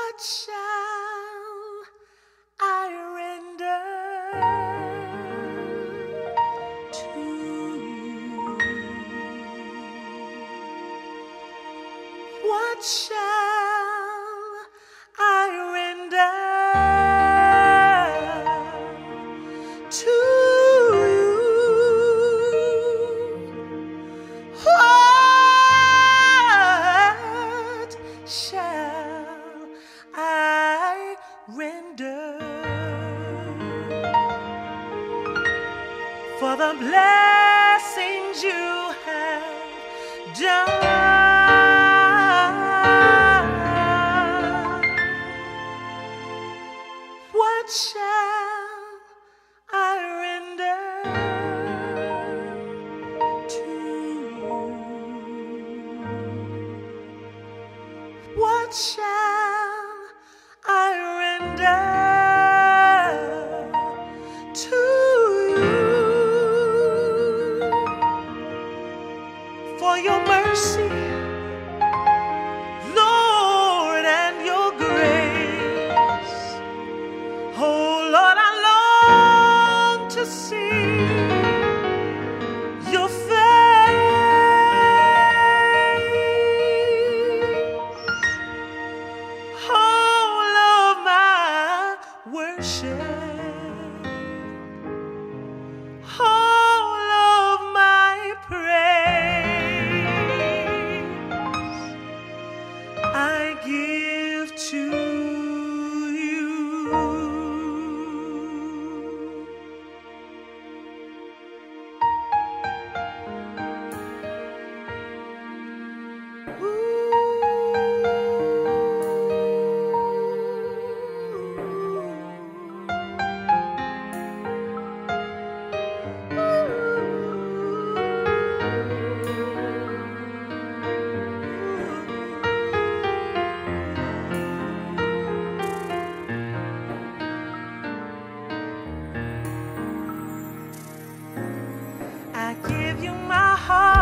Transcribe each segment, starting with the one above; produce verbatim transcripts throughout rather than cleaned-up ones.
What shall I render to you? What shall I render to you? What shall I render for the blessings you have done? What shall I render to you? What shall I render to you for your mercy, Lord, and your grace? Oh Lord, I long to see your face. All of my worship, all of my praise, I give to you. I give you my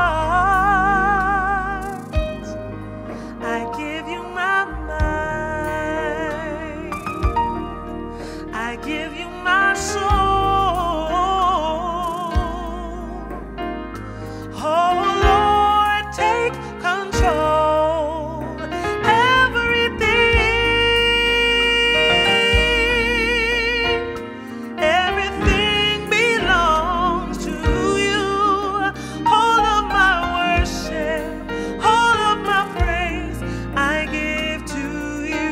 heart, I give you my mind, I give you my soul. Oh Lord, take control, everything, everything belongs to you. All of my worship, all of my praise, I give to you.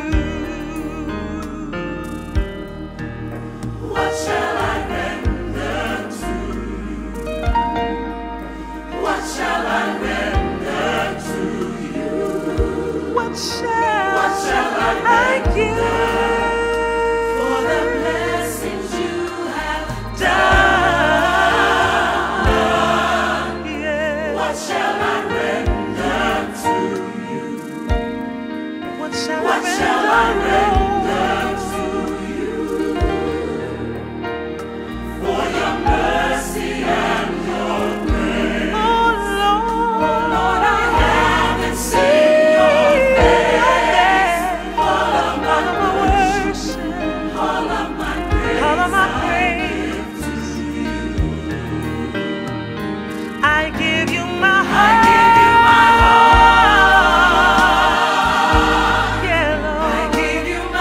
What shall I render to you? What shall I render to you? What shall, what shall I, I give for the blessings you have done? Yeah. What shall I render to you? What shall, what I, shall I render to you for your mercy and your grace? Oh Lord, Lord, I haven't seen your face. All of my worship, all of my praise, all of my praise, I give you my heart. I give you my heart. Yeah, Lord. I give you my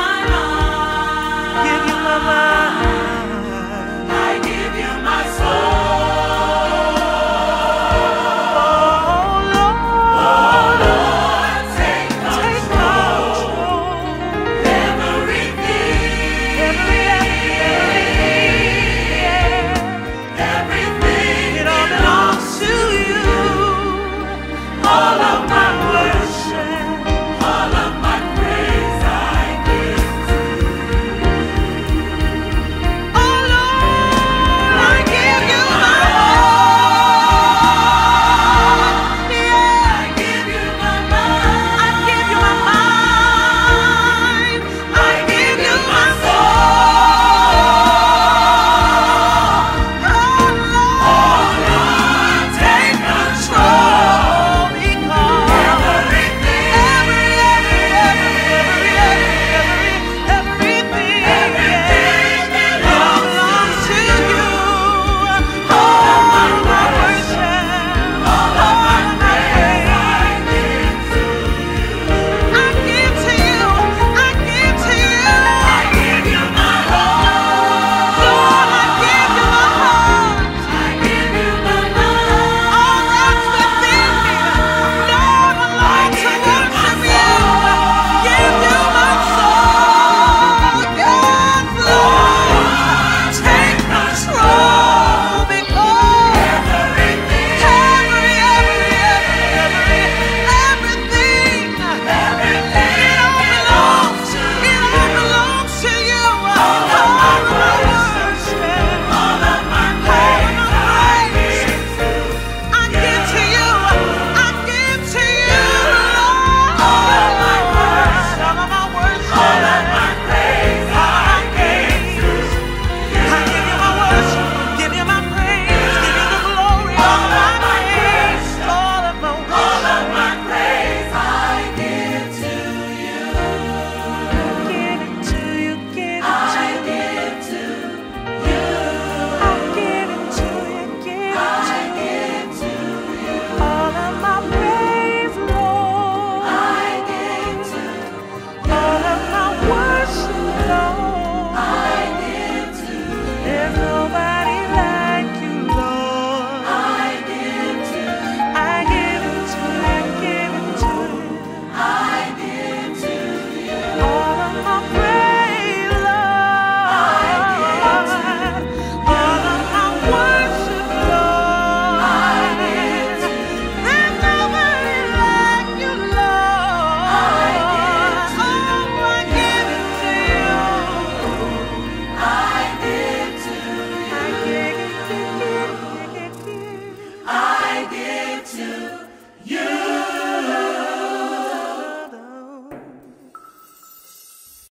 to you.